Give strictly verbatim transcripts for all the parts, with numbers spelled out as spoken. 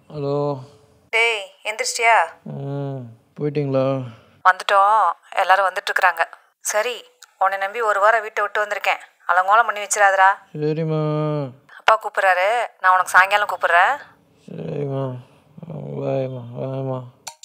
Hello டேய் எந்திரிச்சியா? ம் போயிட்டீங்களா? வந்துட்டோம், எல்லாரும் வந்துட்டுருக்குறாங்க. சரி, உன்னை நம்பி ஒரு வாரம் வீட்டை விட்டு வந்திருக்கேன். அலங்கோலம் பண்ணி வச்சிடாதரா. சரிம்மா. அப்பா கூப்பிட்றாரு, நான் உனக்கு சாயங்காலம் கூப்பிட்றேன். சரிம்மா, வாயம்மா வாயம்மா.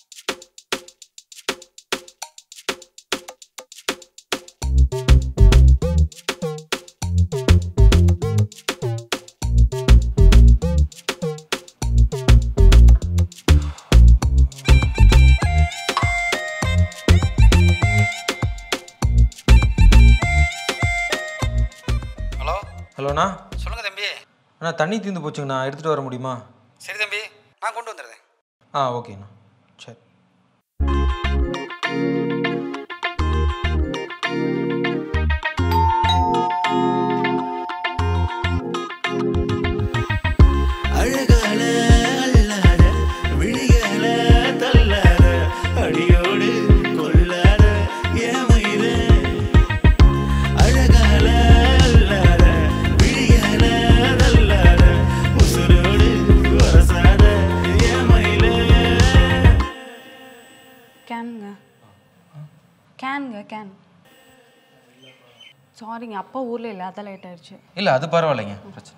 ஹலோண்ணா. சொல்லுங்கள் தம்பி. அண்ணா தண்ணி தீர்ந்து போச்சுங்கண்ணா, எடுத்துகிட்டு வர முடியுமா? சரி தம்பி, நான் கொண்டு வந்துடுறேன். ஆ ஓகேண்ணா. சரி. அழகால அல்லாத விழிகால தள்ளாத அடியோடு கொள்ளாத ஏமையில அழகால அல்லாத விழிகால தள்ளாத உசுரோடு வரசாத ஏமையில. கேனுங்க கேனுங்க கேன் சாரிங்க, அப்பா ஊரில் இல்லை, அதான் லேட் ஆயிடுச்சு. இல்லை அது பரவாயில்லைங்க, பிரச்சனை.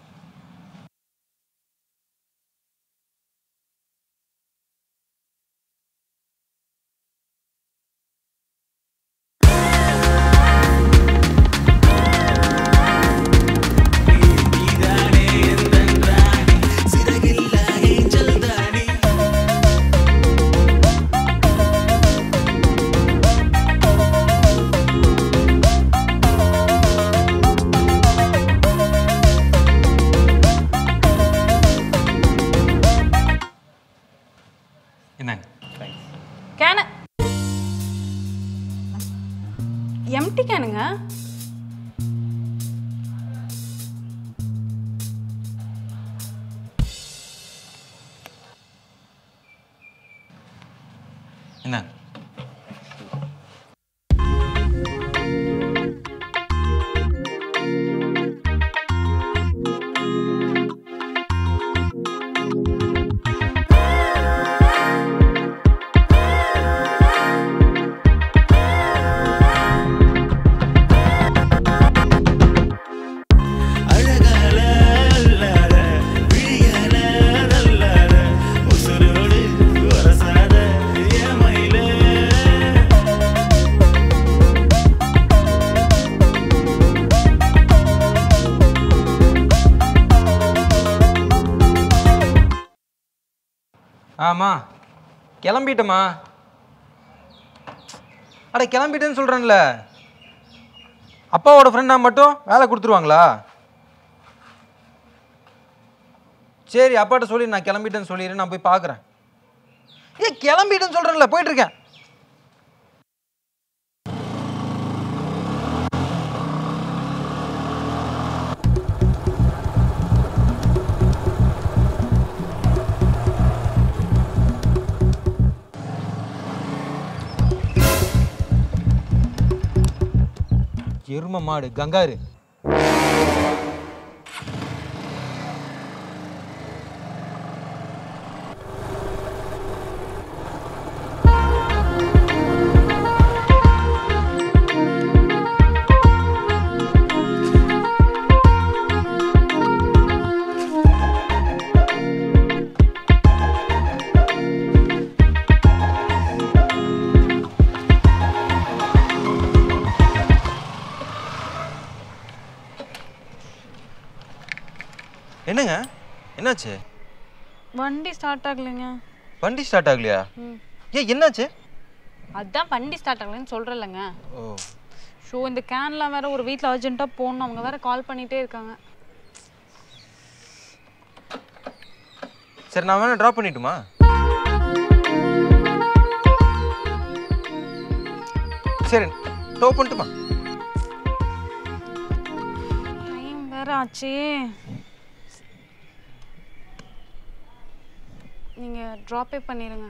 கேனு எம்டி கேனுங்க. என்ன? ஆமா கிளம்பிட்டேம்மா. அட கிளம்பிட்டேன்னு சொல்கிறேன்ல. அப்பாவோட ஃப்ரெண்டாக மட்டும் வேலை கொடுத்துருவாங்களா? சரி அப்பாட்ட சொல்லி நான் கிளம்பிட்டேன்னு சொல்லிடுறேன், நான் போய் பார்க்குறேன். ஏ கிளம்பிட்டேன்னு சொல்கிறேன்ல, போயிட்டுருக்கேன். எரும மாடு கங்காரு. என்னங்க என்னாச்சு? வண்டி ஸ்டார்ட் ஆகலைங்க. வண்டி ஸ்டார்ட் ஆகலையா? ஏன் என்னாச்சு? அதான் வண்டி ஸ்டார்ட் ஆகலைன்னு சொல்கிறேன்லங்க. ஓ ஷோ இந்த கேன்லாம் வேற ஒரு வீட்டில் அர்ஜென்ட்டாக போகணும், அவங்க வேற கால் பண்ணிகிட்டே இருக்காங்க. சரி நான் வேணா ட்ராப் பண்ணிட்டுமா? சரி டோ பண்ணட்டுமா? டைம் வேற ஆச்சு. நீங்கள் ட்ராப்பே பண்ணிடுங்க.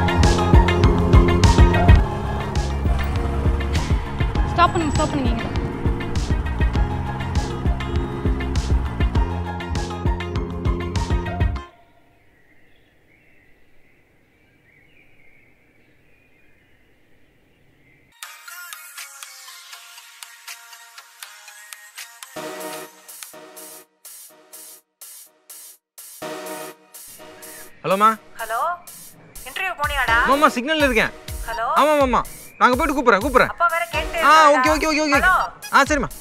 ஸ்டாப் பண்ணுங்க ஸ்டாப் பண்ணுங்க. ஹலோம்மா. ஹலோ, இன்டர்வியூ போனியாடா? ஆமாம்மா, சிக்னலில் இருக்கேன். ஹலோ. ஆமாம் ஆமாம், நாங்கள் போய்ட்டு கூப்பிட்றேன் கூப்பிட்றேன். அப்பா வேற கேட்டே. ஆ ஓகே ஓகே ஓகே ஓகே. ஆ சரிம்மா.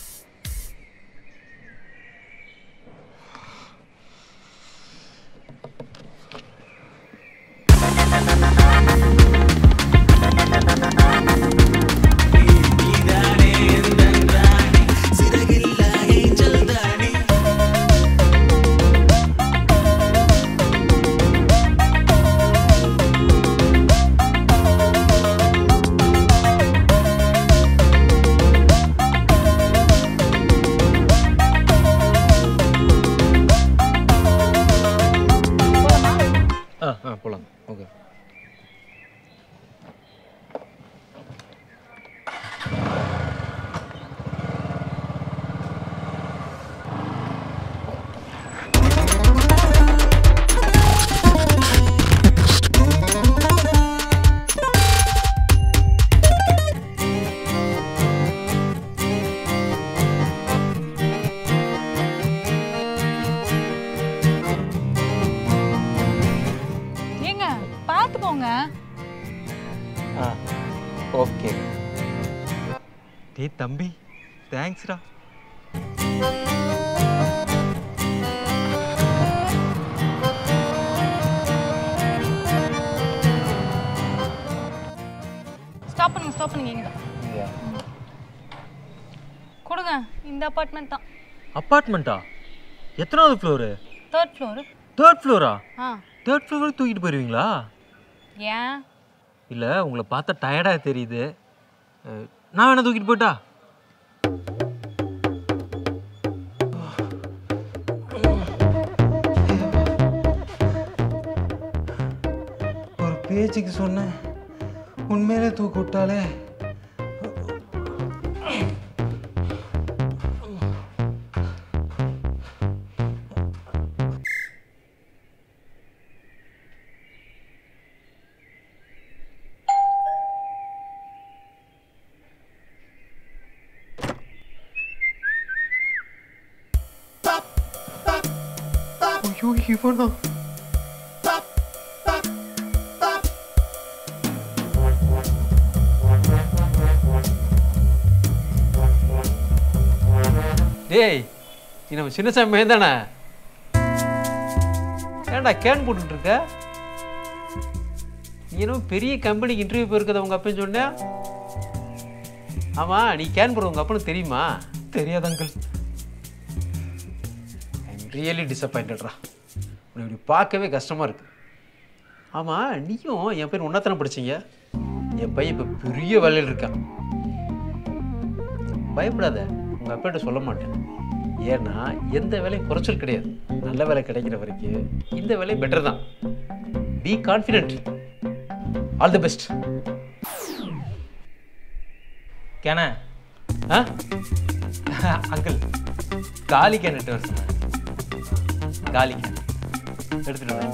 ஆ ஆ போகலாம். ஓகே. ஓகே. டேய் தம்பி, தேங்க்ஸ்டா. ஸ்டாப் பண்ணுங்க ஸ்டாப் பண்ணுங்க. இங்க கொடுங்க. இந்த அபார்ட்மெண்ட் தான். அபார்ட்மெண்ட்டா? எத்தனாவது ஃப்ளோரு? Third floor. தேர்ட் ஃப்ளோரா? ஆ. தேர்ட் ஃப்ளோர் தூக்கிட்டு போயிருவீங்களா? ஏன்? இல்லை, உங்களை பார்த்தா டயர்டாக தெரியுது. நான் வேணா தூக்கிட்டு போயிட்டா? ஒரு பேச்சுக்கு சொன்னேன், உண்மையிலே தூக்கி விட்டாலே. ஐயோ, இவனா? டேய், நீ நம்ம சின்ன சாமி தானே? ஏன்டா கேன் போட்டுட்டு இருக்க? நீ என்ன பெரிய கம்பெனிக்கு இன்டர்வியூ போயிருக்கத உங்க அப்பன்னு சொன்ன? ஆமா, நீ கேன் போடுற உங்க அப்பனுக்கு தெரியுமா? தெரியாது அங்கிள். ரியலி டிசப்பாயிண்டட்ரா. உன்னை இப்படி பார்க்கவே கஷ்டமாக இருக்கு. ஆமாம், நீயும் என் பையன் ஒன்றா தானே படிச்சிங்க? என் பையன் இப்போ பெரிய வேலையில் இருக்கான். பயப்படாத, உங்கள் அப்பாட்ட சொல்ல மாட்டேன். ஏன்னா எந்த வேலையும் குறைச்சல் கிடையாது. நல்ல வேலை கிடைக்கிற வரைக்கும் இந்த வேலை பெட்டர் தான். Be confident. All the best. கேன ஆ அங்கிள், காலி கேன் வருஷம் காலி எடுத்துட்டு வரேன்.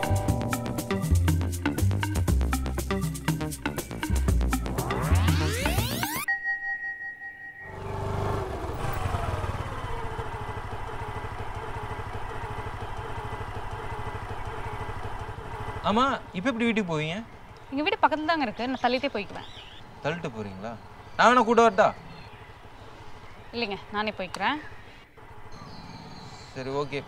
ஆமா, இப்போ எப்படி வீட்டுக்கு போவீங்க? எங்க வீட்டு பக்கத்துல தாங்க இருக்கு. நான் தள்ளிட்டே போய்க்குவேன். தள்ளிட்டு போறீங்களா? நான் வேணா கூட வரட்டா? இல்லைங்க, நானே போய்க்கிறேன். சரி ஓகே.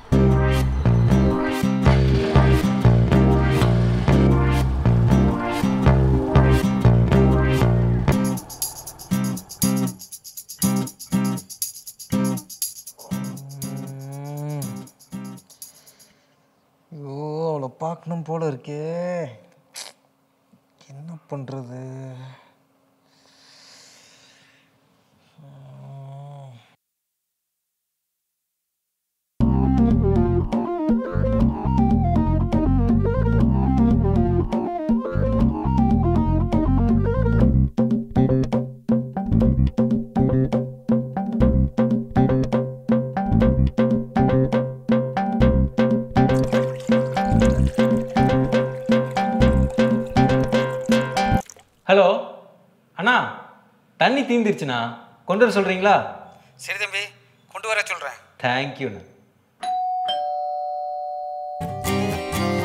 ஐயோ, அவளை பார்க்கணும் போல இருக்கே. என்ன பண்றது? ஹலோ அண்ணா, தண்ணி தீந்துருச்சுண்ணா, கொண்டு வர சொல்கிறீங்களா? சரி தம்பி, கொண்டு வர சொல்கிறேன். தேங்க்யூண்ணா.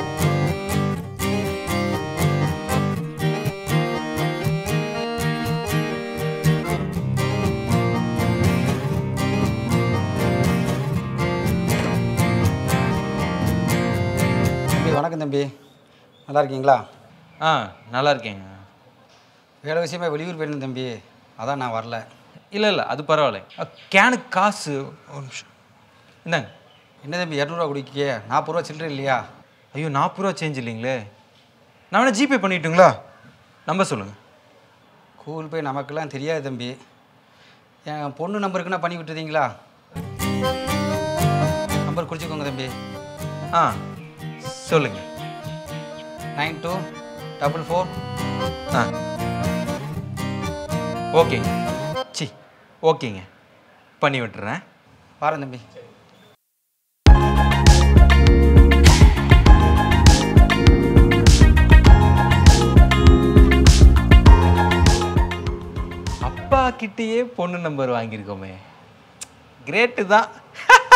நல்லா இருக்கீங்களா? ஆ நல்லா இருக்கேங்க. வேலை விஷயமா வெளியூர் போயிருந்தேன் தம்பி, அதான் நான் வரல. இல்லை இல்லை அது பரவாயில்ல. கேனுக்கு காசு ஒரு நிமிஷம் இந்தாங்க. என்ன தம்பி இரநூறுவா குடிக்க நாற்பது ரூபா சில்லற இல்லையா? ஐயோ நாற்பது ரூபா சேஞ்ச் இல்லைங்களே. நான் வேணா ஜிபே பண்ணிட்டுங்களா? நம்பர் சொல்லுங்கள். கூகுள் பே நமக்கெல்லாம் தெரியாது தம்பி. என் பொண்ணு நம்பருக்குன்னா பண்ணி விட்டுறீங்களா? நம்பர் குறிச்சிக்கோங்க தம்பி. ஆ சொல்லுங்கள். Nine two double four. ஆ ஓகேங்க. சி ஓகேங்க, பண்ணி விட்டுறேன். பாருங்க தம்பி. அப்பா கிட்டேயே பொண்ணு நம்பர் வாங்கியிருக்கோமே, கிரேட்டு தான்.